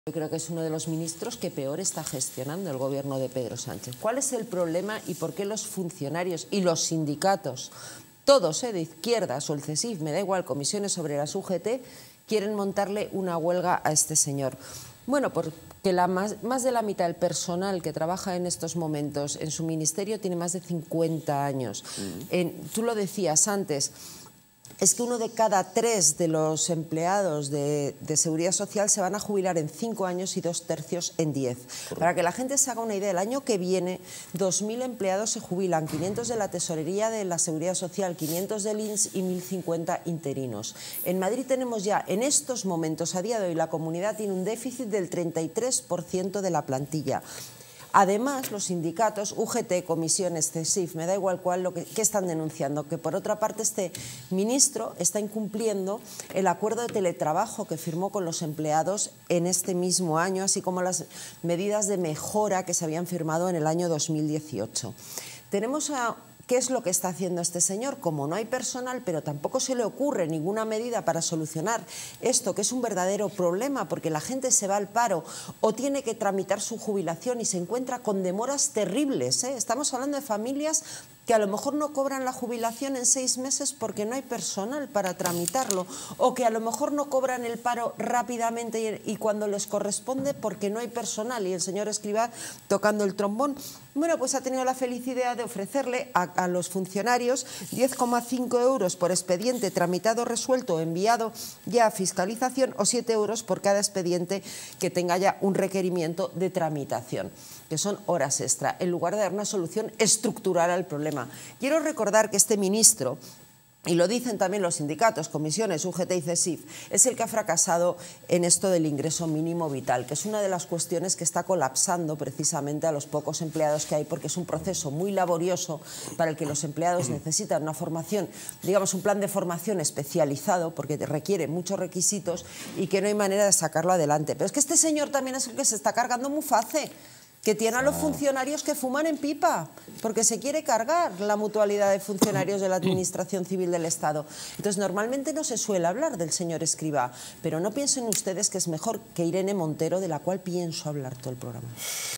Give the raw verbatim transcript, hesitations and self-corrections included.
Yo creo que es uno de los ministros que peor está gestionando el gobierno de Pedro Sánchez. ¿Cuál es el problema y por qué los funcionarios y los sindicatos, todos eh, de izquierdas o el C E S I F, me da igual, comisiones obreras, U G T, quieren montarle una huelga a este señor? Bueno, porque la más, más de la mitad del personal que trabaja en estos momentos en su ministerio tiene más de cincuenta años. Mm. En, tú lo decías antes, es que uno de cada tres de los empleados de, de Seguridad Social se van a jubilar en cinco años y dos tercios en diez. Correcto. Para que la gente se haga una idea, el año que viene dos mil empleados se jubilan, quinientos de la Tesorería de la Seguridad Social, quinientos del I N S S y mil cincuenta interinos. En Madrid tenemos ya, en estos momentos, a día de hoy, la comunidad tiene un déficit del treinta y tres por ciento de la plantilla. Además, los sindicatos, U G T, comisiones, C E S I F, me da igual cuál, lo que, que están denunciando, que por otra parte este ministro está incumpliendo el acuerdo de teletrabajo que firmó con los empleados en este mismo año, así como las medidas de mejora que se habían firmado en el año dos mil dieciocho. Tenemos a... ¿Qué es lo que está haciendo este señor? Como no hay personal, pero tampoco se le ocurre ninguna medida para solucionar esto, que es un verdadero problema, porque la gente se va al paro o tiene que tramitar su jubilación y se encuentra con demoras terribles, ¿eh? Estamos hablando de familias que a lo mejor no cobran la jubilación en seis meses porque no hay personal para tramitarlo, o que a lo mejor no cobran el paro rápidamente y, y cuando les corresponde porque no hay personal. Y el señor Escrivá, tocando el trombón, bueno, pues ha tenido la feliz idea de ofrecerle a, a los funcionarios diez coma cinco euros por expediente tramitado, resuelto o enviado ya a fiscalización, o siete euros por cada expediente que tenga ya un requerimiento de tramitación, que son horas extra, en lugar de dar una solución estructural al problema. Quiero recordar que este ministro, y lo dicen también los sindicatos, comisiones, U G T y C E S I F, es el que ha fracasado en esto del ingreso mínimo vital, que es una de las cuestiones que está colapsando precisamente a los pocos empleados que hay, porque es un proceso muy laborioso para el que los empleados necesitan una formación, digamos un plan de formación especializado, porque requiere muchos requisitos y que no hay manera de sacarlo adelante. Pero es que este señor también es el que se está cargando Muface, que tiene a los funcionarios que fuman en pipa, porque se quiere cargar la mutualidad de funcionarios de la Administración Civil del Estado. Entonces, normalmente no se suele hablar del señor Escrivá, pero no piensen ustedes que es mejor que Irene Montero, de la cual pienso hablar todo el programa.